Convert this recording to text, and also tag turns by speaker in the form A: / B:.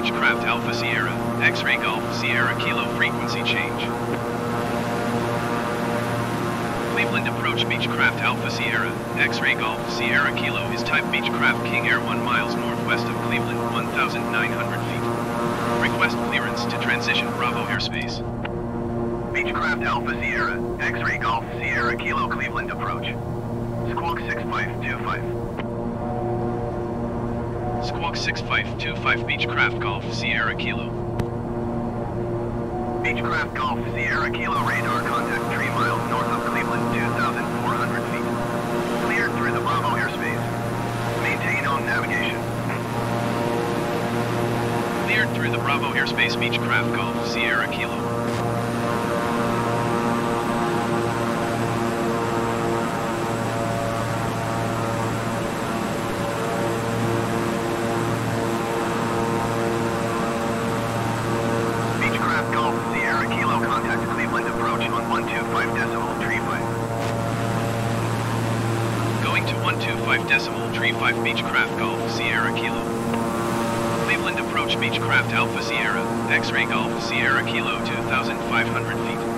A: Beechcraft Alpha Sierra, X-Ray Golf Sierra Kilo frequency change. Cleveland approach Beechcraft Alpha Sierra, X-Ray Golf Sierra Kilo is type Beechcraft King Air 1 miles northwest of Cleveland, 1,900 feet. Request clearance to transition Bravo airspace. Beechcraft Alpha Sierra, X-Ray Golf Sierra Kilo Cleveland approach. Squawk 6525. Squawk 6525 Beechcraft Golf Sierra Kilo. Beechcraft Golf Sierra Kilo radar contact 3 miles north of Cleveland, 2,400 feet. Cleared through the Bravo airspace. Maintain on navigation. Cleared through the Bravo airspace Beechcraft Golf Sierra Kilo. Going to 125.35 Beechcraft Golf Sierra Kilo. Cleveland approach Beechcraft Alpha Sierra, X-Ray Golf Sierra Kilo 2,500 feet.